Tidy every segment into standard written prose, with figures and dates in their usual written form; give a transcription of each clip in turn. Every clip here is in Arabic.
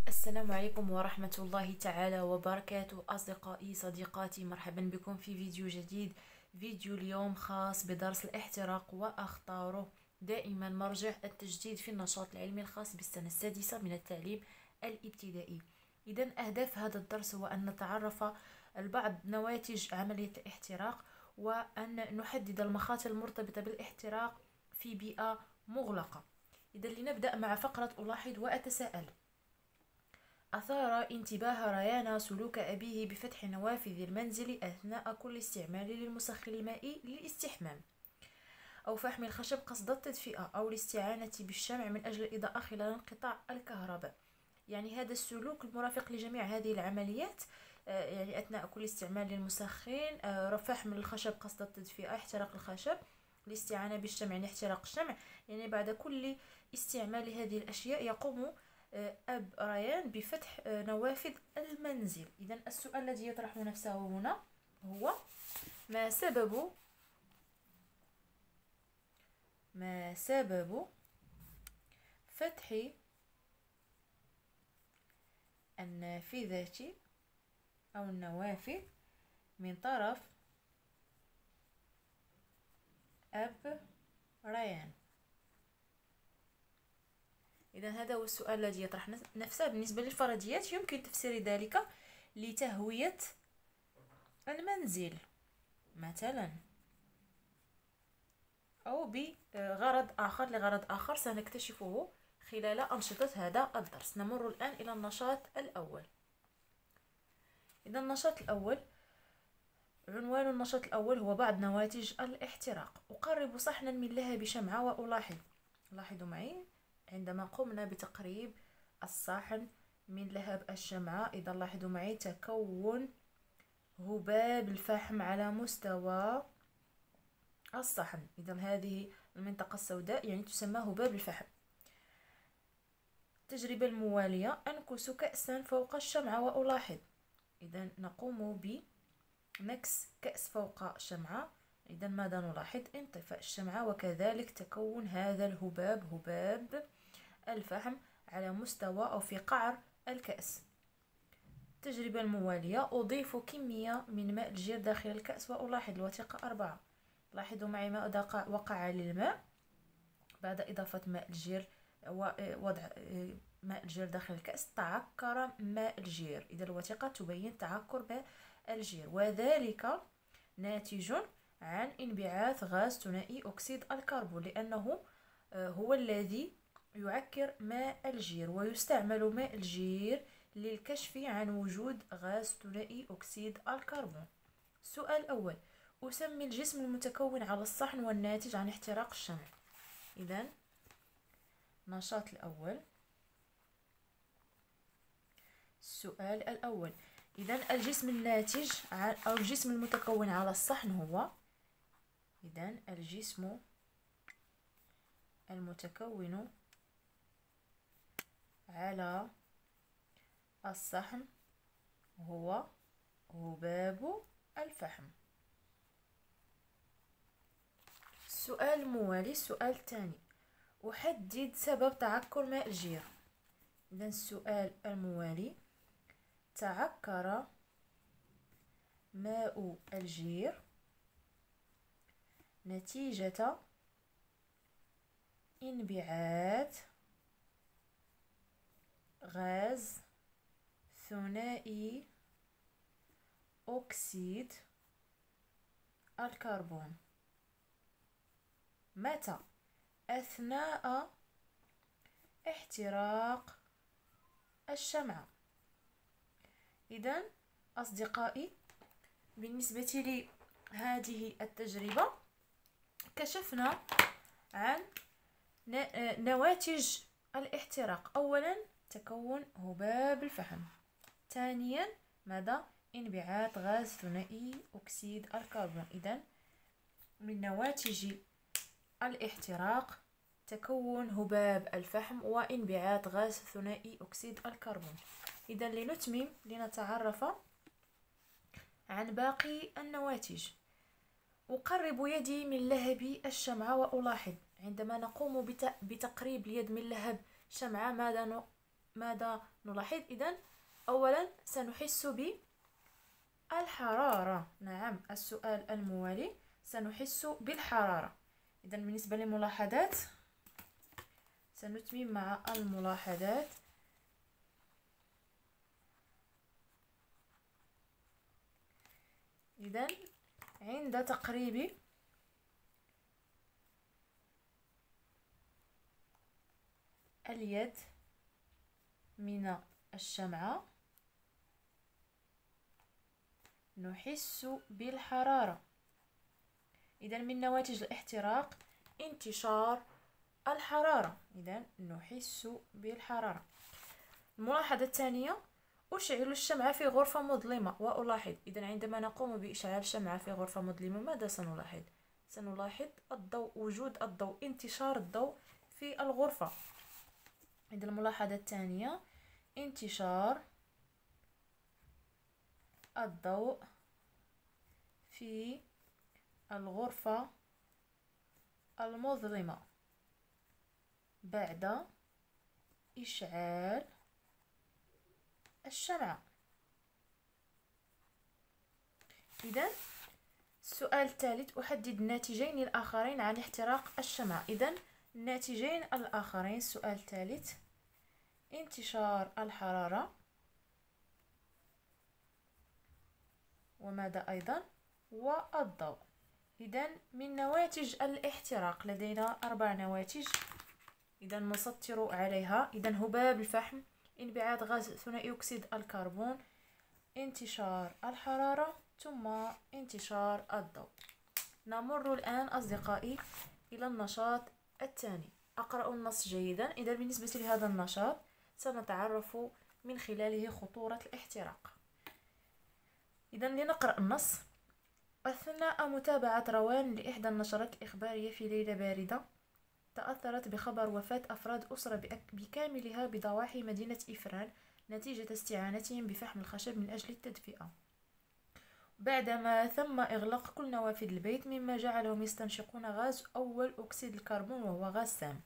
السلام عليكم ورحمة الله تعالى وبركاته. أصدقائي صديقاتي، مرحبا بكم في فيديو جديد. فيديو اليوم خاص بدرس الاحتراق وأخطاره، دائما مرجع التجديد في النشاط العلمي الخاص بالسنة السادسة من التعليم الابتدائي. إذن أهداف هذا الدرس هو أن نتعرف البعض نواتج عملية الاحتراق، وأن نحدد المخاطر المرتبطة بالاحتراق في بيئة مغلقة. إذن لنبدأ مع فقرة ألاحظ وأتساءل. أثار انتباه ريان سلوك أبيه بفتح نوافذ المنزل أثناء كل استعمال للمسخن المائي للاستحمام، أو فحم الخشب قصد التدفئة، أو الاستعانة بالشمع من أجل الإضاءة خلال انقطاع الكهرباء. يعني هذا السلوك المرافق لجميع هذه العمليات، يعني أثناء كل استعمال للمسخن، فحم الخشب قصد التدفئة، احتراق الخشب، الاستعانة بالشمع يعني احتراق الشمع. يعني بعد كل استعمال هذه الأشياء يقوم أب ريان بفتح نوافذ المنزل. إذن السؤال الذي يطرح نفسه هنا هو: ما سبب فتح النافذة أو النوافذ من طرف أب ريان؟ إذا هذا هو السؤال الذي يطرح نفسه. بالنسبة للفرضيات يمكن تفسير ذلك لتهوية المنزل مثلا، أو لغرض آخر سنكتشفه خلال أنشطة هذا الدرس. نمر الآن إلى النشاط الأول. إذا النشاط الأول، عنوان النشاط الأول هو بعض نواتج الاحتراق. أقرب صحنا من لهب شمعة لاحظوا معي عندما قمنا بتقريب الصحن من لهب الشمعة، إذا لاحظوا معي تكون هباب الفحم على مستوى الصحن. إذا هذه المنطقة السوداء يعني تسمى هباب الفحم. التجربة الموالية: أنكس كأسا فوق الشمعة وألاحظ. إذا نقوم بنكس كأس فوق شمعة. إذا ماذا نلاحظ؟ انطفاء الشمعة، وكذلك تكون هذا الهباب، هباب الفحم، على مستوى أو في قعر الكأس. التجربة الموالية: أضيف كمية من ماء الجير داخل الكأس وألاحظ. الوثيقة 4. لاحظوا معي ما وقع للماء بعد إضافة ماء الجير ووضع ماء الجير داخل الكأس. تعكر ماء الجير. إذا الوثيقة تبين تعكر ماء الجير، وذلك ناتج عن انبعاث غاز ثنائي أكسيد الكربون، لأنه هو الذي يعكر ماء الجير، ويستعمل ماء الجير للكشف عن وجود غاز ثنائي أكسيد الكربون. السؤال الأول: أسمي الجسم المتكون على الصحن والناتج عن احتراق الشمع. إذا النشاط الأول، السؤال الأول. إذا الجسم الناتج أو الجسم المتكون على الصحن هو، إذا الجسم المتكون على الصحن هو هباب الفحم. السؤال الموالي، السؤال الثاني: أحدد سبب تعكر ماء الجير. إذا السؤال الموالي: تعكر ماء الجير نتيجة انبعاث غاز ثنائي أكسيد الكربون. متى؟ أثناء احتراق الشمعة. إذن أصدقائي، بالنسبة لهذه التجربة كشفنا عن نواتج الاحتراق. أولا تكون هباب الفحم، ثانيا ماذا؟ انبعاث غاز ثنائي أكسيد الكربون. إذن من نواتج الاحتراق تكون هباب الفحم وانبعاث غاز ثنائي أكسيد الكربون. إذا لنتمم لنتعرف عن باقي النواتج. أقرب يدي من لهب الشمعة وألاحظ. عندما نقوم بتقريب اليد من لهب شمعة ماذا ماذا نلاحظ؟ إذن أولا سنحس بالحرارة. نعم، السؤال الموالي سنحس بالحرارة. إذن بالنسبة للملاحظات سنتمم مع الملاحظات. إذن عند تقريب اليد من الشمعة نحس بالحرارة. إذن من نواتج الاحتراق انتشار الحرارة. إذن نحس بالحرارة. الملاحظة الثانية: أشعل الشمعة في غرفة مظلمة وألاحظ. إذن عندما نقوم بإشعال الشمعة في غرفة مظلمة ماذا سنلاحظ؟ سنلاحظ الضوء، وجود الضوء، انتشار الضوء في الغرفة. إذن الملاحظة الثانية انتشار الضوء في الغرفة المظلمة بعد إشعال الشمعة. إذن السؤال الثالث: أحدد الناتجين الآخرين عن احتراق الشمعة. إذن الناتجين الآخرين، السؤال الثالث: انتشار الحرارة، وماذا أيضا؟ والضوء. إذن من نواتج الاحتراق لدينا 4 نواتج. إذا نسطر عليها. إذا هباب الفحم، انبعاث غاز ثنائي أكسيد الكربون، انتشار الحرارة، ثم انتشار الضوء. نمر الآن أصدقائي إلى النشاط الثاني. أقرأ النص جيدا. إذا بالنسبة لهذا النشاط سنتعرف من خلاله خطورة الاحتراق. إذا لنقرأ النص. أثناء متابعة روان لإحدى النشرات الإخبارية في ليلة باردة تأثرت بخبر وفاة أفراد أسرة بكاملها بضواحي مدينة إفران نتيجة استعانتهم بفحم الخشب من أجل التدفئة، بعدما تم إغلاق كل نوافذ البيت مما جعلهم يستنشقون غاز أول أكسيد الكربون وهو غاز سام.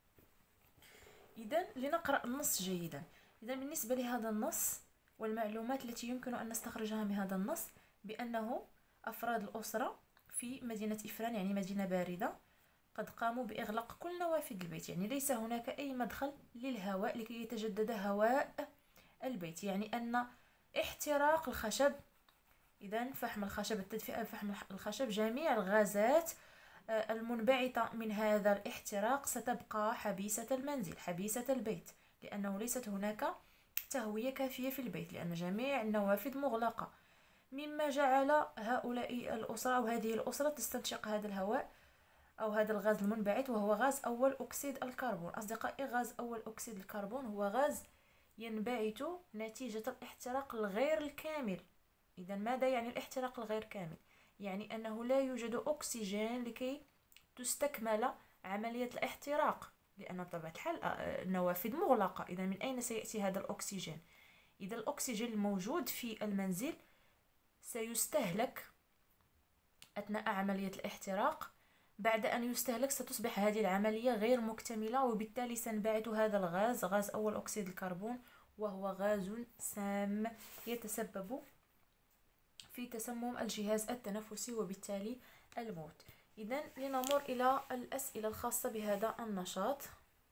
إذن لنقرأ النص جيدا. إذن بالنسبة لهذا النص والمعلومات التي يمكن أن نستخرجها من هذا النص بأنه أفراد الأسرة في مدينة إفران، يعني مدينة باردة، قد قاموا بإغلاق كل نوافذ البيت، يعني ليس هناك أي مدخل للهواء لكي يتجدد هواء البيت، يعني أن احتراق الخشب، إذن فحم الخشب، التدفئة بفحم الخشب، جميع الغازات المنبعثة من هذا الاحتراق ستبقى حبيسة المنزل، حبيسة البيت، لأنه ليست هناك تهوية كافية في البيت، لأن جميع النوافذ مغلقة، مما جعل هؤلاء الأسرة أو هذه الأسرة تستنشق هذا الهواء أو هذا الغاز المنبعث وهو غاز أول أكسيد الكربون. أصدقائي، غاز أول أكسيد الكربون هو غاز ينبعث نتيجة الاحتراق الغير الكامل. إذا ماذا يعني الاحتراق الغير كامل؟ يعني أنه لا يوجد أكسجين لكي تستكمل عملية الاحتراق، لأن بطبيعة الحال النوافذ مغلقة. إذا من أين سيأتي هذا الأكسجين؟ إذا الأكسجين الموجود في المنزل سيستهلك أثناء عملية الاحتراق. بعد أن يستهلك ستصبح هذه العملية غير مكتملة، وبالتالي سينبعث هذا الغاز، غاز أول أكسيد الكربون، وهو غاز سام يتسبب في تسمم الجهاز التنفسي وبالتالي الموت. إذن لنمر إلى الأسئلة الخاصة بهذا النشاط.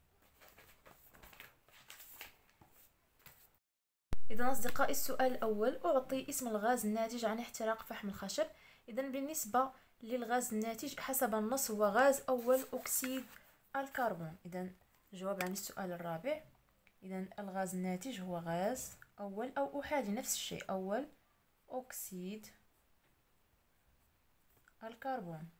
إذا أصدقائي، السؤال الأول: أعطي اسم الغاز الناتج عن احتراق فحم الخشب. إذا بالنسبة للغاز الناتج حسب النص هو غاز أول أكسيد الكربون. إذا الجواب عن السؤال الرابع. إذا الغاز الناتج هو غاز أول أو أحادي، نفس الشيء، أول أكسيد الكربون.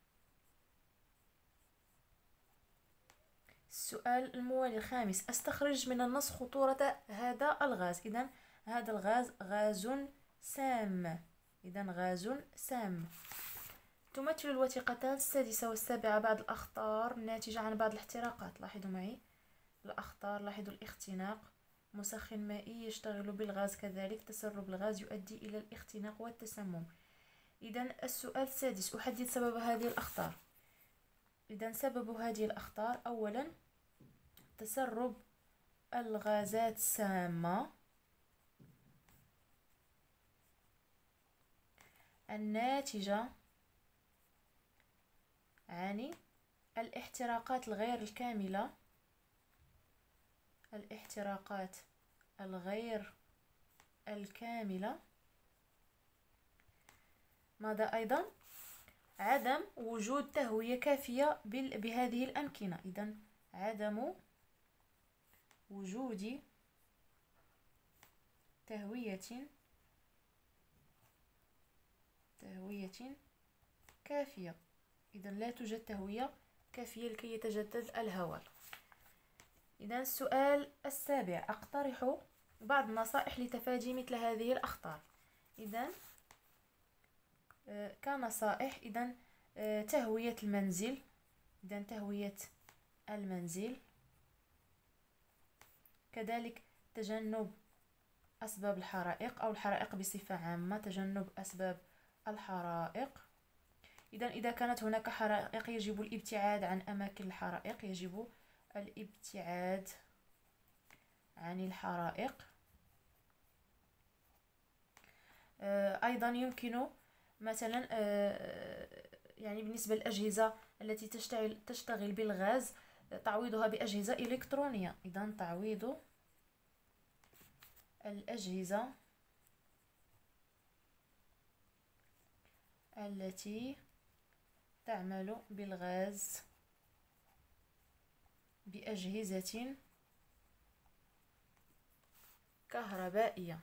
السؤال الموالي الخامس: أستخرج من النص خطورة هذا الغاز. إذا هذا الغاز غاز سام. إذا غاز سام. تمثل الوثيقتان السادسة والسابعة بعض الأخطار الناتجة عن بعض الاحتراقات. لاحظوا معي الأخطار، لاحظوا الاختناق، مسخن مائي يشتغل بالغاز، كذلك تسرب الغاز يؤدي إلى الاختناق والتسمم. إذا السؤال السادس: أحدد سبب هذه الأخطار. إذا سبب هذه الأخطار: أولا تسرب الغازات السامة الناتجة عن الاحتراقات الغير الكاملة، الاحتراقات الغير الكاملة. ماذا أيضا؟ عدم وجود تهوية كافية بهذه الأمكنة. إذن عدم وجود تهوية كافية. إذن لا توجد تهوية كافية لكي يتجدد الهواء. إذن السؤال السابع: أقترح بعض النصائح لتفادي مثل هذه الأخطار. إذن كنصائح، إذن تهوية المنزل، إذن تهوية المنزل، كذلك تجنب أسباب الحرائق أو الحرائق بصفة عامة، تجنب أسباب الحرائق. إذا كانت هناك حرائق يجب الابتعاد عن أماكن الحرائق، يجب الابتعاد عن الحرائق. أيضا يمكن مثلا يعني بالنسبة للأجهزة التي تشتغل بالغاز تعويضها بأجهزة إلكترونية. إذن تعويض الأجهزة التي تعمل بالغاز بأجهزة كهربائية.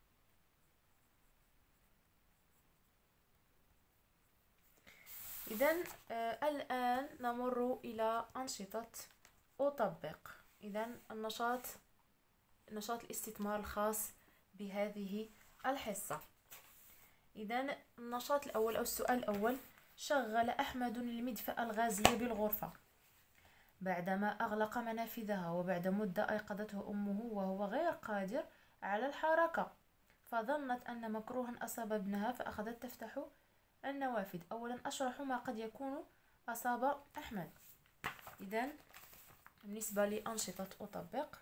إذن الآن نمر إلى أنشطة أطبق. إذن نشاط الاستثمار الخاص بهذه الحصة. إذن النشاط الأول أو السؤال الأول: شغل أحمد المدفأة الغازية بالغرفة. بعدما أغلق منافذها وبعد مدة أيقظته أمه وهو غير قادر على الحركة، فظنت أن مكروها أصاب ابنها فأخذت تفتح النوافذ. أولا أشرح ما قد يكون أصاب أحمد. إذن بالنسبة لأنشطة أطبق،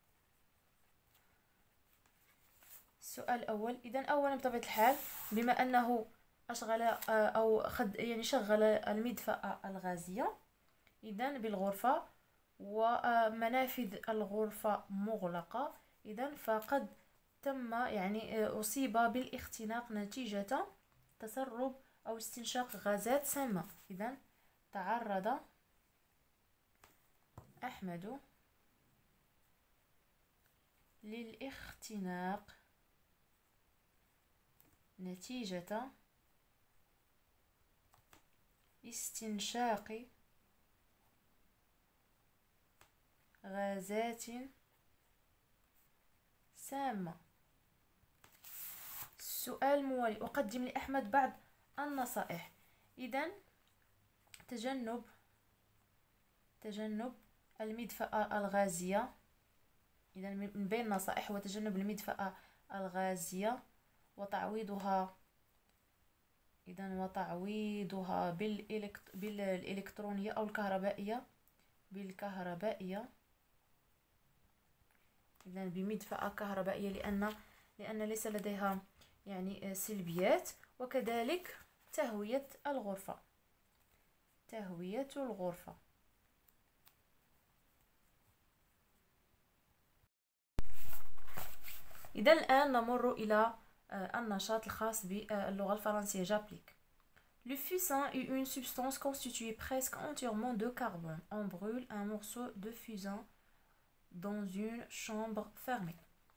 السؤال الأول: إذن أولا بطبيعة الحال بما أنه أشغل أو شغل المدفأة الغازية إذن بالغرفة ومنافذ الغرفة مغلقة، إذن فقد تم أصيب بالاختناق نتيجة تسرب أو استنشاق غازات سامة. إذن تعرض أحمد للاختناق نتيجة استنشاق غازات سامة. السؤال الموالي: أقدم لأحمد بعض النصائح. إذن تجنب المدفأة الغازية. إذن من بين النصائح هو تجنب المدفأة الغازية وتعويضها بالإلكترونية أو الكهربائية، إذن بمدفأة كهربائية لأن ليس لديها سلبيات. وكذلك تهوية الغرفة. إذن الآن نمر إلى النشاط الخاص باللغة الفرنسية. j'applique. Le fusain est une substance constituée presque entièrement de carbone. On brûle un morceau de fusain dans une chambre fermée.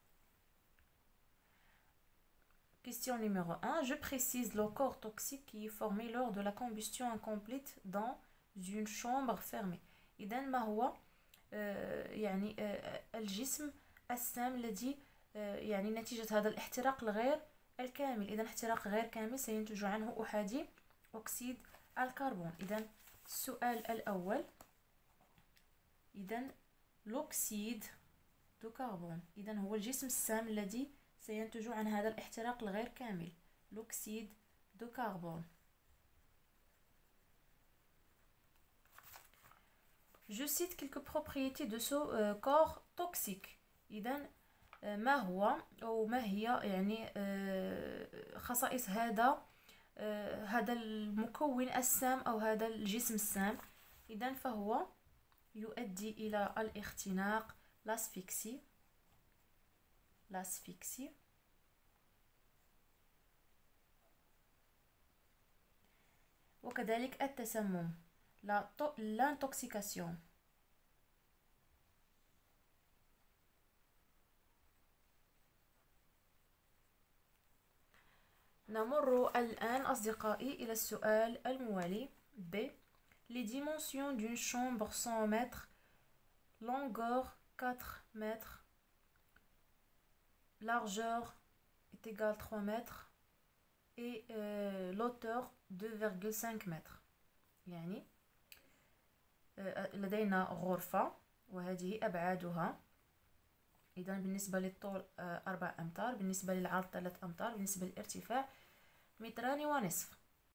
Question numéro 1. Je précise le corps toxique qui est formé lors de la combustion incomplète dans une chambre fermée. إذن ما هو الجسم السام الذي نتيجة هذا الاحتراق الغير الكامل. إذن احتراق غير كامل سينتج عنه أحادي أكسيد الكربون. إذن السؤال الأول: إذن الأكسيد دو كربون، إذن هو الجسم السام الذي سينتج عن هذا الاحتراق الغير كامل، الأكسيد دو كربون. Je cite quelques propriétés de ce corps toxique. إذن ما هو أو ما هي يعني خصائص هذا المكون السام أو هذا الجسم السام. إذن فهو يؤدي إلى الاختناق، l'asfixie وكذلك التسمم، l'intoxication. نمر الآن أصدقائي إلى السؤال الموالي B. Les dimensions d'une chambre 100 mètres, longueur 4 mètres, largeur est égale 3 mètres et l'hauteur 2,5 mètres. يعني لدينا غرفة وهذه أبعادها. إذا بالنسبة للطول 4 أمتار، بالنسبة للعرض 3 أمتار، بالنسبة للارتفاع 2,5 متر.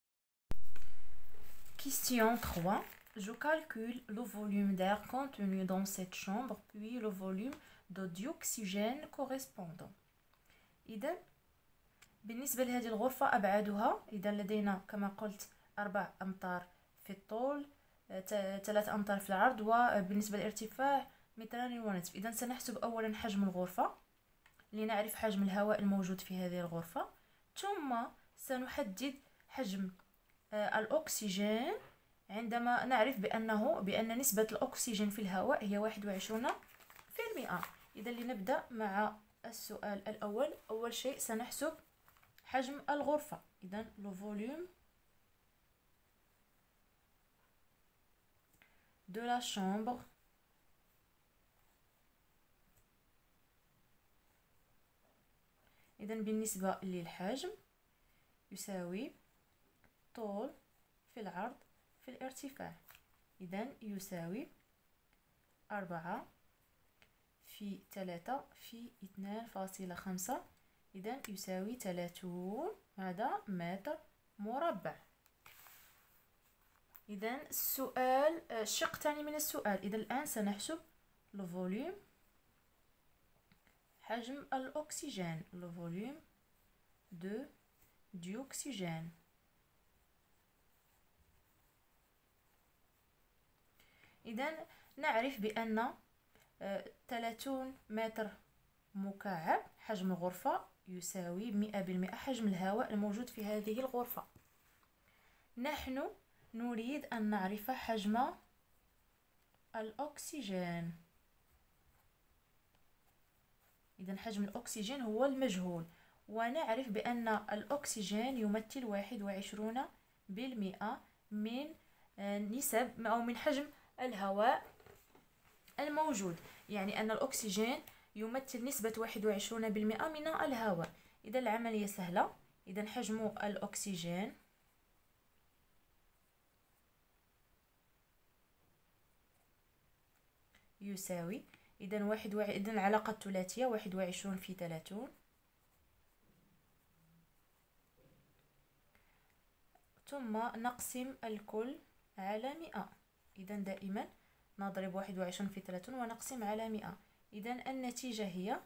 Question 3. Je calcule le volume d'air contenu dans cette chambre, puis le volume de dioxygène correspondant. إذا بالنسبة لهذه الغرفة أبعادها، إذا لدينا كما قلت 4 أمتار في الطول، 3 أمتار في العرض، وبالنسبة للارتفاع 2,5 متر. إذا سنحسب أولا حجم الغرفة لنعرف حجم الهواء الموجود في هذه الغرفة، ثم سنحدد حجم الأكسجين عندما نعرف بأن نسبة الأكسجين في الهواء هي 21%. إذا لنبدأ مع السؤال الأول. أول شيء سنحسب حجم الغرفة. إذا le volume de la chambre إذا بالنسبة للحجم يساوي طول في العرض في الارتفاع. إذا يساوي 4 في 3 في 2.5. إذا يساوي 30 هذا متر مربع. إذا السؤال الشق الثاني من السؤال. إذا الآن سنحسب لو فوليوم، حجم الأكسجين، لو فوليوم دو ديوكسيجين. إذا نعرف بأن 30 متر مكعب حجم الغرفة يساوي 100% حجم الهواء الموجود في هذه الغرفة. نحن نريد أن نعرف حجم الأكسجين. إذا حجم الأكسجين هو المجهول، ونعرف بأن الأكسجين يمثل 21% من نسب أو من حجم الهواء الموجود، يعني أن الأكسجين يمثل نسبة 21% من الهواء. إذا العملية سهلة. إذا حجم الأكسجين يساوي إذا إذا العلاقة الثلاثية 21 في 30، ثم نقسم الكل على 100. إذا دائما نضرب 21 في 30 ونقسم على 100. إذا النتيجة هي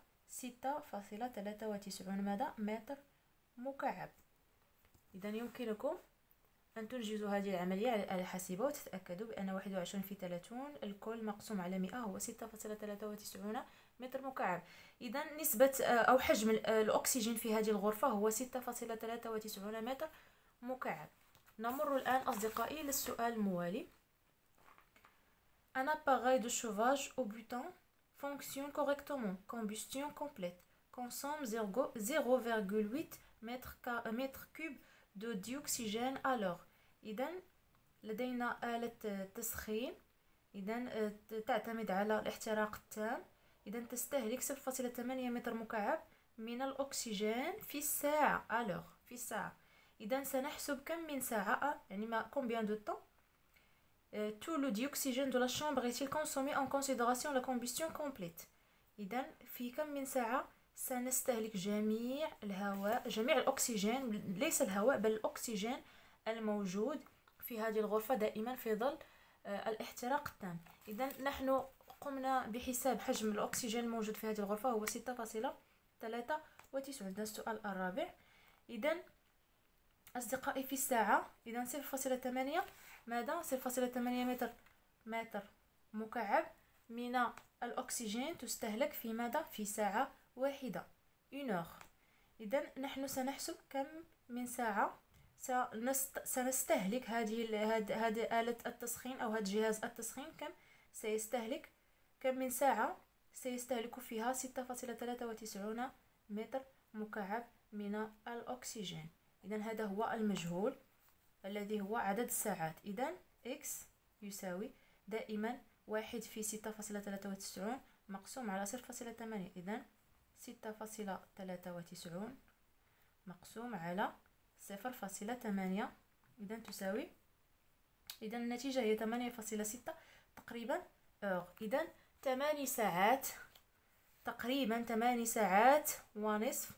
6.93 ماذا؟ متر مكعب. إذا يمكنكم أن تنجزوا هذه العملية على الآلة الحاسبة وتتأكدوا بأن 21 في 30 الكل مقسوم على 100 هو 6.93 متر مكعب. إذا نسبة أو حجم الأكسجين في هذه الغرفة هو 6.93 متر مكعب. نمر الآن أصدقائي للسؤال الموالي. Un appareil de chauffage au butane fonctionne correctement. Combustion complète. Consomme 0,8 mètres cubes de dioxygène à l'heure. إذا لدينا آلة تسخين. إذا تعتمد على الاحتراق التام. إذا تستهلك 0.8 متر مكعب من الأكسجين في الساعة à l'heure في الساعة. إذا سنحسب كم من ساعة، يعني ما combien de temps tout le dioxygène de la chambre est-il consommé en considération la combustion complète. إذا في كم من ساعة سنستهلك جميع الهواء، جميع الأكسجين، ليس الهواء بل الأكسجين الموجود في هذه الغرفة دائما في ظل الاحتراق التام. إذا نحن قمنا بحساب حجم الأكسجين الموجود في هذه الغرفة، هو 6.93. السؤال الرابع. إذا أصدقائي في الساعة، إذا 0.8 ماذا؟ 0.8 متر مكعب من الأكسجين تستهلك في ماذا؟ في ساعة واحدة، 1 heure. إذا نحن سنحسب كم من ساعة سنستهلك هذه آلة التسخين أو هذا جهاز التسخين، كم من ساعة سيستهلك فيها 6.93 متر مكعب من الأكسجين. إذا هذا هو المجهول الذي هو عدد الساعات. إذا x يساوي دائما 1 في 6.93 مقسوم على 0.8. إذا 6.93 مقسوم على 0.8، إذا تساوي، إذا النتيجة هي 8.6 تقريبا إذا 8 ساعات تقريبا، 8 ساعات ونصف.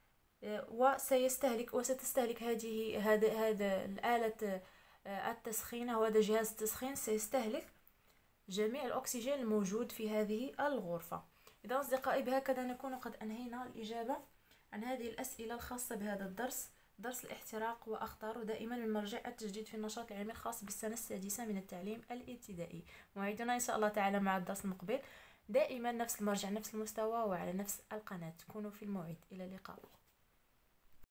وستستهلك هذا الآلة التسخين أو هذا جهاز التسخين سيستهلك جميع الأكسجين الموجود في هذه الغرفة. إذا أصدقائي بهكذا نكون قد أنهينا الإجابة عن هذه الأسئلة الخاصة بهذا الدرس، درس الاحتراق وأخطاره، دائما من مرجع التجديد في النشاط العلمي الخاص بالسنة السادسة من التعليم الابتدائي. موعدنا إن شاء الله تعالى مع الدرس المقبل، دائما نفس المرجع، نفس المستوى، وعلى نفس القناة. كونوا في الموعد. إلى اللقاء.